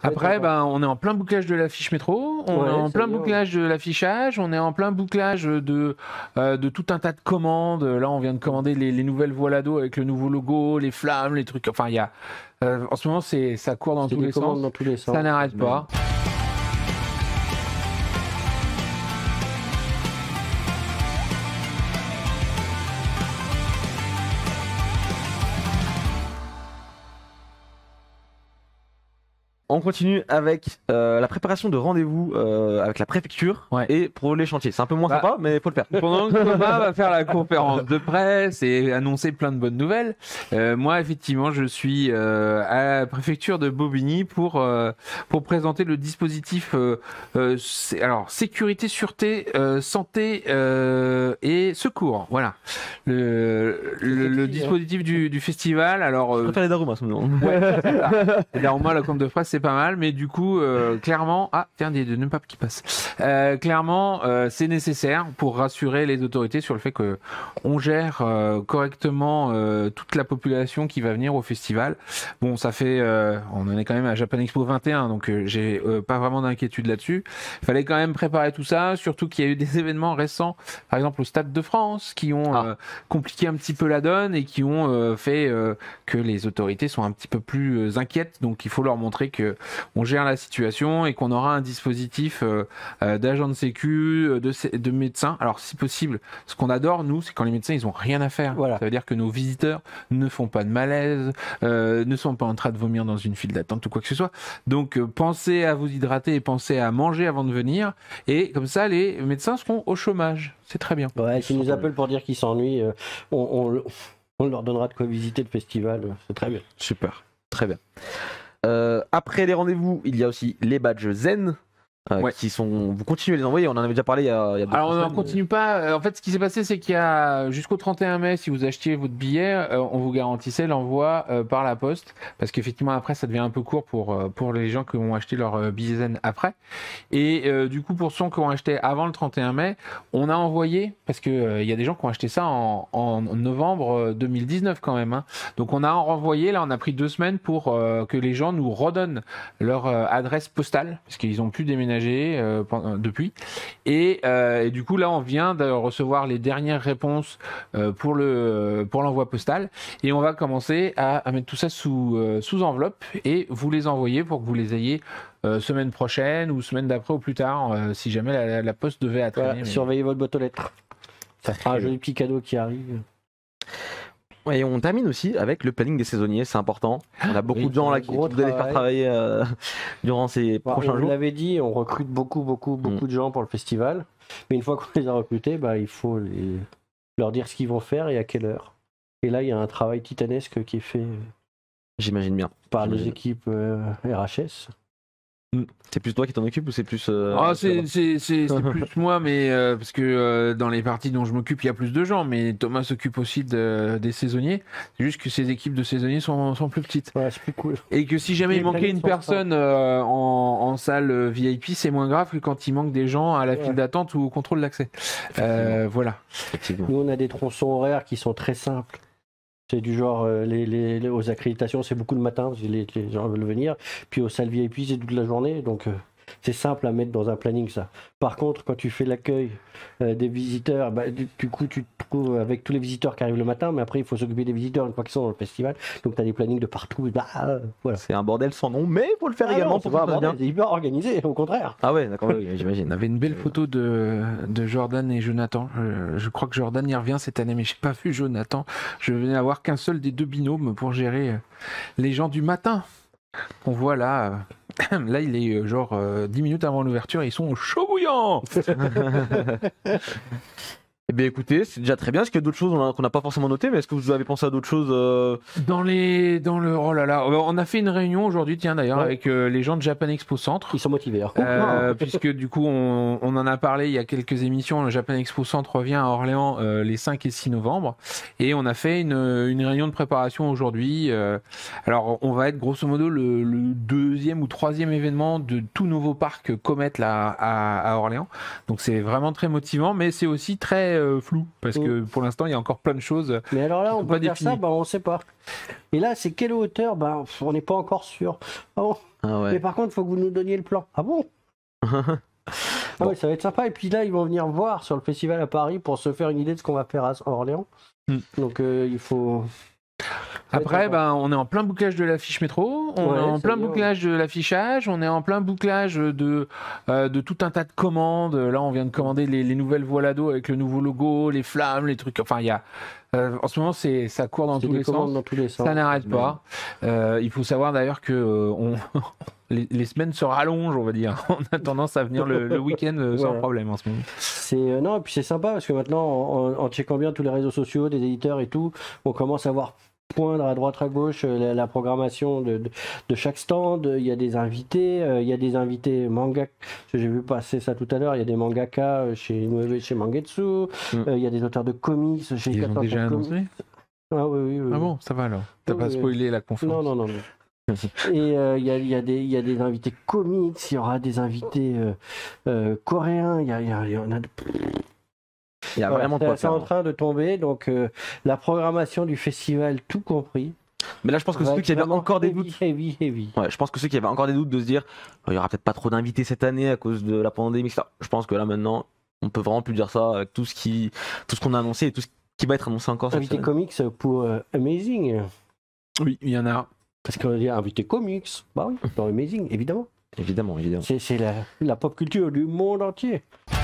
Après, ben, on est en plein bouclage de la fiche métro, on est en plein bouclage de l'affichage, on est en plein bouclage de tout un tas de commandes. Là, on vient de commander les nouvelles voiles à dos avec le nouveau logo, les flammes, les trucs. Enfin, il y a en ce moment, ça court dans tous les sens. Ça n'arrête pas. On continue avec la préparation de rendez-vous avec la préfecture et pour les chantiers. C'est un peu moins sympa, mais il faut le faire. Pendant que Thomas va faire la conférence de presse et annoncer plein de bonnes nouvelles, moi, effectivement, je suis à la préfecture de Bobigny pour présenter le dispositif alors sécurité, sûreté, santé et secours. Voilà. Le dispositif du festival. Alors, je préfère les Daruma, ce moment. Les Daruma, la com de presse, c'est pas mal, mais du coup, clairement, tiens, des ne pas qui passent. Clairement, c'est nécessaire pour rassurer les autorités sur le fait que on gère correctement toute la population qui va venir au festival. Bon, ça fait, on en est quand même à Japan Expo 21, donc j'ai pas vraiment d'inquiétude là-dessus. Il fallait quand même préparer tout ça, surtout qu'il y a eu des événements récents, par exemple au Stade de France, qui ont compliqué un petit peu la donne et qui ont fait que les autorités sont un petit peu plus inquiètes. Donc il faut leur montrer que on gère la situation et qu'on aura un dispositif d'agents de sécu, de médecins. Alors si possible, ce qu'on adore nous, c'est quand les médecins ils ont rien à faire. Voilà. Ça veut dire que nos visiteurs ne font pas de malaise, ne sont pas en train de vomir dans une file d'attente ou quoi que ce soit. Donc pensez à vous hydrater et pensez à manger avant de venir. Et comme ça, les médecins seront au chômage. C'est très bien. Ouais, s'ils nous appellent pour dire qu'ils s'ennuient, on leur donnera de quoi visiter le festival. C'est très bien. Super, très bien. Après les rendez-vous, il y a aussi les badges Zen. Qui sont, vous continuez à les envoyer, on en avait déjà parlé il y a 2 Alors on n'en continue pas, en fait ce qui s'est passé c'est qu'il y a jusqu'au 31 mai, si vous achetiez votre billet, on vous garantissait l'envoi par la poste, parce qu'effectivement après ça devient un peu court pour les gens qui ont acheté leur billet Zen après, et du coup pour ceux qui ont acheté avant le 31 mai, on a envoyé, parce que il y a des gens qui ont acheté ça en novembre 2019 quand même, hein. Donc on a renvoyé, là on a pris 2 semaines pour que les gens nous redonnent leur adresse postale, parce qu'ils ont pu déménager depuis et du coup là on vient de recevoir les dernières réponses pour l'envoi postal et on va commencer à mettre tout ça sous enveloppe et vous les envoyer pour que vous les ayez semaine prochaine ou semaine d'après ou plus tard si jamais la poste devait attraper. Voilà, surveillez votre boîte aux lettres, ça fera un joli petit cadeau qui arrive. Et on termine aussi avec le planning des saisonniers, c'est important. On a beaucoup de gens là qui doivent les faire travailler durant ces prochains jours. Vous l'avez dit, on recrute beaucoup de gens pour le festival. Mais une fois qu'on les a recrutés, il faut leur dire ce qu'ils vont faire et à quelle heure. Et là, il y a un travail titanesque qui est fait. J'imagine bien. Par les équipes RHS. C'est plus toi qui t'en occupe ou c'est plus c'est plus moi, mais parce que dans les parties dont je m'occupe il y a plus de gens, mais Thomas s'occupe aussi des saisonniers. C'est juste que ces équipes de saisonniers sont plus petites. Ouais, c'est plus cool. Et que si jamais il manquait une personne en salle VIP, c'est moins grave que quand il manque des gens à la file d'attente ou au contrôle d'accès. Voilà. Nous on a des tronçons horaires qui sont très simples. C'est du genre, aux accréditations, c'est beaucoup le matin, parce que les gens veulent venir. Puis aux salles VIP, c'est toute la journée. Donc, c'est simple à mettre dans un planning, ça. Par contre, quand tu fais l'accueil des visiteurs, du coup, tu te trouves avec tous les visiteurs qui arrivent le matin, mais après, il faut s'occuper des visiteurs une fois qu'ils sont dans le festival. Donc, tu as des plannings de partout. Voilà. C'est un bordel sans nom, mais il faut le faire également. C'est pas un bordel, c'est hyper organisé, au contraire. Ah ouais, d'accord, oui, j'imagine. On avait une belle photo de Jordan et Jonathan. Je crois que Jordan y revient cette année, mais je n'ai pas vu Jonathan. Je venais avoir qu'un seul des 2 binômes pour gérer les gens du matin. On voit là, là il est genre 10 minutes avant l'ouverture et ils sont chaud bouillants. Eh bien écoutez, c'est déjà très bien. Est-ce qu'il y a d'autres choses qu'on n'a pas forcément notées, mais est-ce que vous avez pensé à d'autres choses dans le oh là là, on a fait une réunion aujourd'hui, tiens d'ailleurs, avec les gens de Japan Expo Centre. Ils sont motivés. Hein. Puisque du coup on en a parlé il y a quelques émissions. Le Japan Expo Centre revient à Orléans les 5 et 6 novembre et on a fait une réunion de préparation aujourd'hui. Alors on va être grosso modo le 2e ou 3e événement de tout nouveau parc Comet là à Orléans. Donc c'est vraiment très motivant, mais c'est aussi très flou parce que pour l'instant il y a encore plein de choses. Mais alors là on peut dire ça, on sait pas. Et là c'est quelle hauteur, on n'est pas encore sûr. Ah ouais. Mais par contre, il faut que vous nous donniez le plan. Ah bon? Ah ouais, ça va être sympa. Et puis là, ils vont venir voir sur le festival à Paris pour se faire une idée de ce qu'on va faire à Orléans. Donc il faut. Après, on est en plein bouclage de l'affiche métro, on est en plein bouclage de l'affichage, on est en plein bouclage de tout un tas de commandes. Là, on vient de commander les nouvelles voiles à dos avec le nouveau logo, les flammes, les trucs. Enfin, il y a. En ce moment, ça court dans tous les sens. Ça n'arrête pas. Il faut savoir d'ailleurs que les semaines se rallongent, on va dire. On a tendance à venir le week-end sans problème en ce moment. Non, et puis c'est sympa parce que maintenant, en checkant bien tous les réseaux sociaux des éditeurs et tout, on commence à voir poindre à droite à gauche la programmation de chaque stand. Il y a des invités manga. J'ai vu passer ça tout à l'heure. Il y a des mangaka chez Mangetsu. Il y a des auteurs de comics chez Ils ont déjà annoncé. Ah oui. Ah bon, ça va alors. T'as pas spoilé la conférence. Non. Et il y a des invités comics. Il y aura des invités coréens. Il y en a. Il y a vraiment de quoi faire. C'est en train de tomber, donc la programmation du festival, tout compris. Mais là, je pense que ceux qui avaient encore des doutes. Heavy. Ouais, je pense que ceux qui avaient encore des doutes de se dire, il y aura peut-être pas trop d'invités cette année à cause de la pandémie, etc. Je pense que là maintenant, on peut vraiment plus dire ça avec tout ce qu'on a annoncé et tout ce qui va être annoncé encore. Invité comics pour Amazing. Oui, il y en a. Parce qu'on dit invité comics. Bah oui, dans Amazing, évidemment. Évidemment. C'est la pop culture du monde entier.